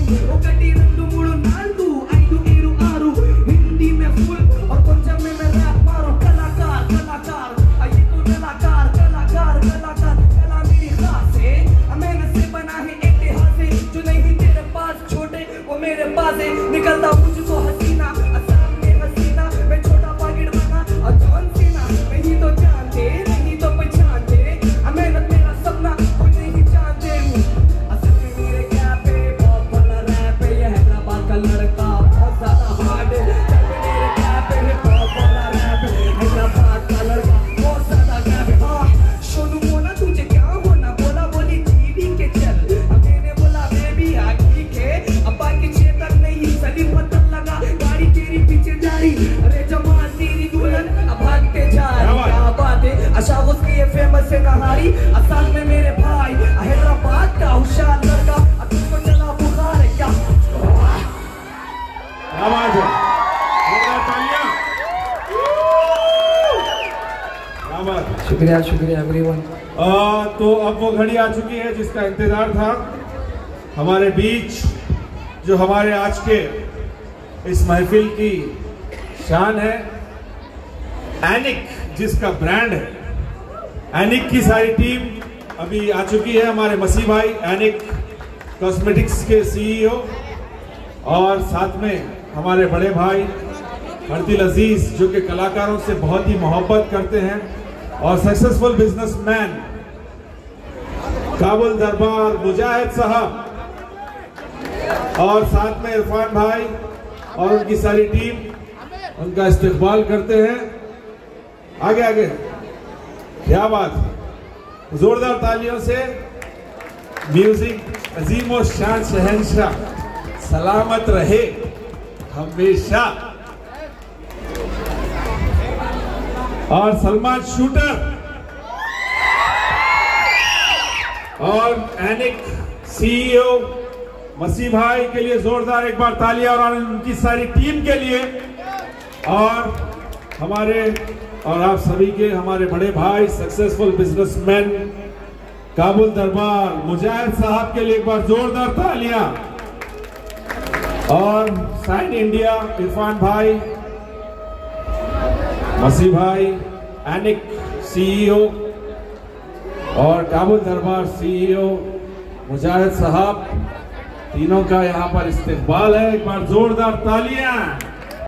हिंदी में फुल और पंजाब में मैं रैप मारो। कलाकार कलाकार ये तो कलाकार कलाकार कलाकार कला मेरी खास है। मैंने से बना है इतिहास है। जो नहीं तेरे पास छोटे वो मेरे पास है। निकलता मुझको हसीना सामने हसीना। मैं छोटा पाकिट बना और जॉन सीना। नहीं तो जानते नहीं तो पहचानते। मेहनत मेरा सपना कोई नहीं जानते। असल में मेरे क्या पे बहुत बड़ा रैप है। ये हैदराबाद का लड़का बहुत ज्यादा हार्ड है। मेरे क्या पे बहुत बड़ा रैप है। हैदराबाद का लड़का बहुत ज्यादा गैप है। हाँ सोनू मोना तुझे क्या होना। बोला बोली जीडी के चल। मैंने बोला बेबी हाँ ठीक है। अब बाकी चेतक नहीं सलीम पत्थर लगा। गाड़ी तेरी पीछे जा रही। अरे जमाल तेरी दुल्हन अब भागते जा रही। क्या बात है। आशा उसकी ये फेमस है नहारी। असल में मेरे भाई हैदराबाद का होशियार लड़का। अब तुझको चला बुखार है क्या। क्या बात है। क्या बात है। शुक्रिया शुक्रिया एवरीवन। तो अब वो घड़ी आ चुकी है जिसका इंतजार था। हमारे बीच जो हमारे आज के इस महफिल की शान है, एनिक जिसका ब्रांड है, एनिक की सारी टीम अभी आ चुकी है। हमारे मसीह भाई एनिक कॉस्मेटिक्स के सीईओ और साथ में हमारे बड़े भाई हरदिल अजीज जो कि कलाकारों से बहुत ही मोहब्बत करते हैं और सक्सेसफुल बिजनेसमैन काबुल दरबार मुजाहिद साहब और साथ में इरफान भाई और उनकी सारी टीम उनका इस्तकबाल करते हैं। आगे आगे क्या बात है। जोरदार तालियों से म्यूजिक अजीम और शान शहंशाह सलामत रहे हमेशा। और सलमान शूटर और एनिक सीईओ मसीह भाई के लिए जोरदार एक बार तालियां और उनकी सारी टीम के लिए। और हमारे और आप सभी के हमारे बड़े भाई सक्सेसफुल बिजनेसमैन काबुल दरबार मुजाहिद साहब के लिए एक बार जोरदार तालियां। और साइन इंडिया इरफान भाई, मसीह भाई, एनिक सीईओ और काबुल दरबार सीईओ मुजाहिद साहब, तीनों का यहाँ पर इस्तकबाल है। एक बार जोरदार तालियां।